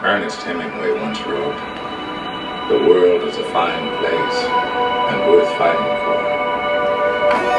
Ernest Hemingway once wrote, "The world is a fine place and worth fighting for."